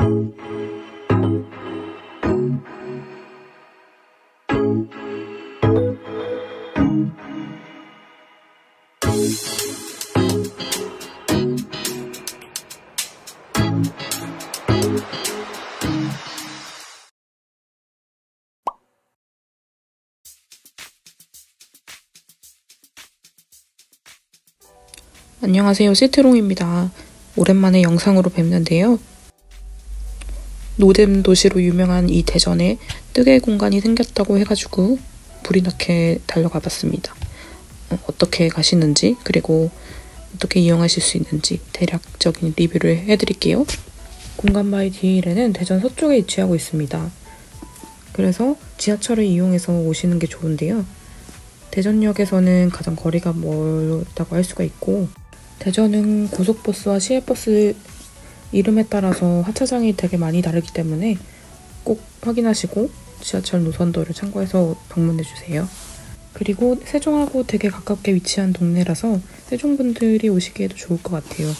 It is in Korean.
안녕하세요, 시트롱입니다. 오랜만에 영상으로 뵙는데요. 노잼 도시로 유명한 이 대전에 뜨개 공간이 생겼다고 해가지고 불이 나게 달려가 봤습니다. 어떻게 가시는지, 그리고 어떻게 이용하실 수 있는지 대략적인 리뷰를 해드릴게요. 공간 바이 디일에는 대전 서쪽에 위치하고 있습니다. 그래서 지하철을 이용해서 오시는 게 좋은데요. 대전역에서는 가장 거리가 멀다고 할 수가 있고, 대전은 고속버스와 시외버스 이름에 따라서 하차장이 되게 많이 다르기 때문에 꼭 확인하시고 지하철 노선도를 참고해서 방문해주세요. 그리고 세종하고 되게 가깝게 위치한 동네라서 세종분들이 오시기에도 좋을 것 같아요.